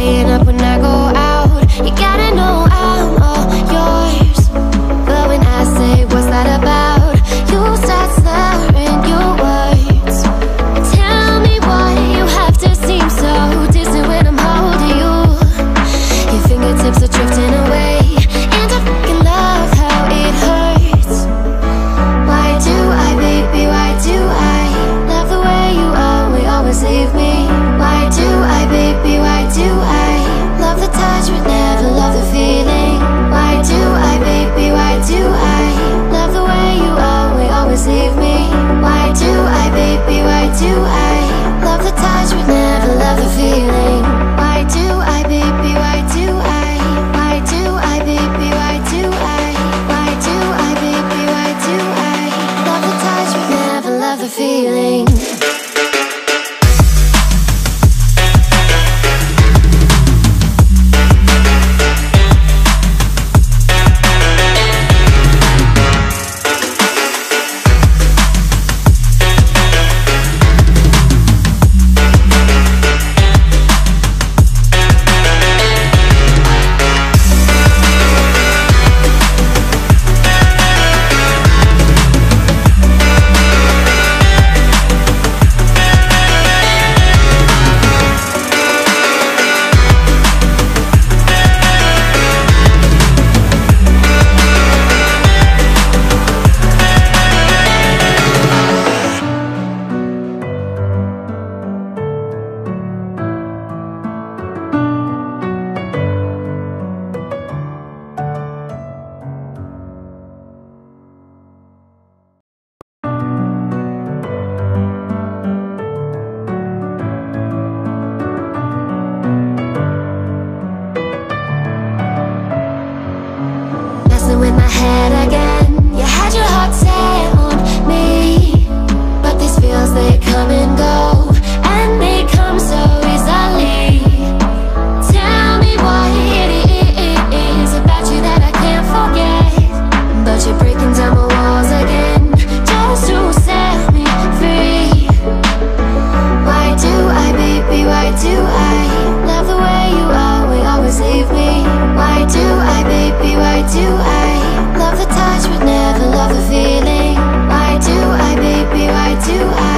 staying up when I go out. You gotta know I'm all yours. But when I say what's that about, you start slurring your words. Tell me why you have to seem so distant when I'm holding you. Your fingertips are drifting away, and I fucking love how it hurts. Why do I, baby, why do I love the way you always leave me? Why do I, baby, why do I love the touch but never love the feeling? Why do I, baby, why do I love the way you always leave me? Why do I, baby, why do I love the touch but never love the feeling? Why do I, baby, why do I? Why do I, baby, why do I? Why do I, baby, why do I love the touch but never love the feeling? In my head again, you had your heart set on me, but these feels, they come and go, and they come so easily. Tell me what it is about you that I can't forget, but you're breaking down my walls again just to set me free. Why do I, baby, why do I love the way you always leave me? Why do I, baby, why do I love the touch but never love the feeling? Why do I, baby, why do I